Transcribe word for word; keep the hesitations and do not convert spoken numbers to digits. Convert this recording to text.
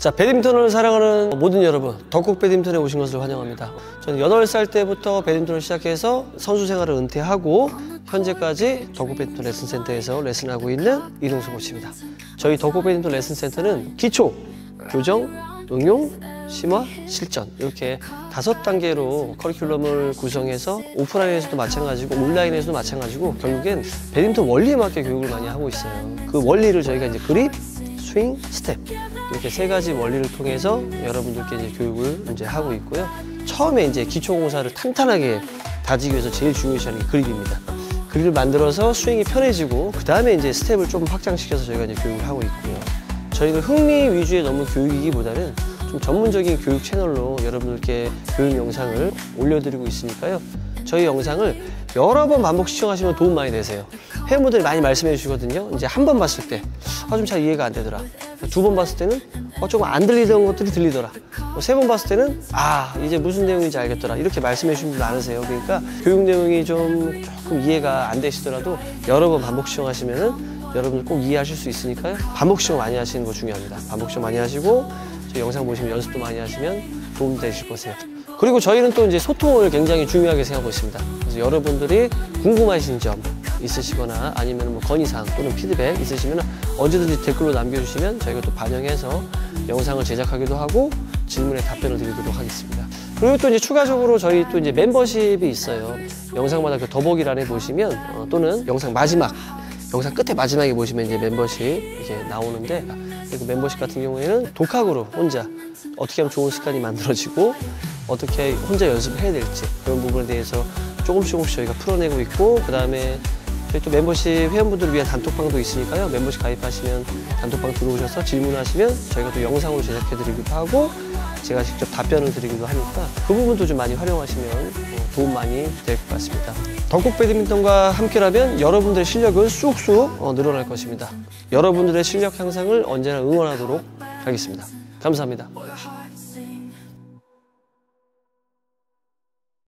자, 배드민턴을 사랑하는 모든 여러분, 덕국 배드민턴에 오신 것을 환영합니다. 저는 여덟 살 때부터 배드민턴을 시작해서 선수 생활을 은퇴하고 현재까지 덕국 배드민턴 레슨센터에서 레슨하고 있는 이동수 코치입니다. 저희 덕국 배드민턴 레슨센터는 기초, 교정, 응용, 심화, 실전 이렇게 다섯 단계로 커리큘럼을 구성해서 오프라인에서도 마찬가지고 온라인에서도 마찬가지고 결국엔 배드민턴 원리에 맞게 교육을 많이 하고 있어요. 그 원리를 저희가 이제 그립, 스윙, 스텝 이렇게 세 가지 원리를 통해서 여러분들께 이제 교육을 이제 하고 있고요. 처음에 이제 기초공사를 탄탄하게 다지기 위해서 제일 중요시하는 게 그립입니다. 그립을 만들어서 스윙이 편해지고 그 다음에 이제 스텝을 조금 확장시켜서 저희가 이제 교육을 하고 있고요. 저희는 흥미 위주의 너무 교육이기보다는 좀 전문적인 교육 채널로 여러분들께 교육 영상을 올려드리고 있으니까요. 저희 영상을 여러 번 반복 시청하시면 도움 많이 되세요. 회원분들이 많이 말씀해 주시거든요. 이제 한 번 봤을 때 아, 좀 잘 이해가 안 되더라. 두 번 봤을 때는 어, 조금 안 들리던 것들이 들리더라. 세 번 봤을 때는 아, 이제 무슨 내용인지 알겠더라. 이렇게 말씀해 주신 분 많으세요. 그러니까 교육 내용이 좀 조금 이해가 안 되시더라도 여러 번 반복 시청하시면은 여러분들 꼭 이해하실 수 있으니까요. 반복 시청 많이 하시는 거 중요합니다. 반복 시청 많이 하시고 저희 영상 보시면 연습도 많이 하시면 도움 되실 거세요. 그리고 저희는 또 이제 소통을 굉장히 중요하게 생각하고 있습니다. 그래서 여러분들이 궁금하신 점 있으시거나 아니면 뭐 건의사항 또는 피드백 있으시면 언제든지 댓글로 남겨주시면 저희가 또 반영해서 영상을 제작하기도 하고 질문에 답변을 드리도록 하겠습니다. 그리고 또 이제 추가적으로 저희 또 이제 멤버십이 있어요. 영상마다 그 더보기란에 보시면 어, 또는 영상 마지막 영상 끝에 마지막에 보시면 이제 멤버십 이렇게 나오는데 그 멤버십 같은 경우에는 독학으로 혼자 어떻게 하면 좋은 습관이 만들어지고 어떻게 혼자 연습을 해야 될지 그런 부분에 대해서 조금씩 조금씩 저희가 풀어내고 있고 그 다음에 저희 또 멤버십 회원분들을 위한 단톡방도 있으니까요. 멤버십 가입하시면 단톡방 들어오셔서 질문하시면 저희가 또 영상으로 제작해드리기도 하고 제가 직접 답변을 드리기도 하니까 그 부분도 좀 많이 활용하시면 도움 많이 될 것 같습니다. 덕국 배드민턴과 함께라면 여러분들의 실력은 쑥쑥 늘어날 것입니다. 여러분들의 실력 향상을 언제나 응원하도록 하겠습니다. 감사합니다.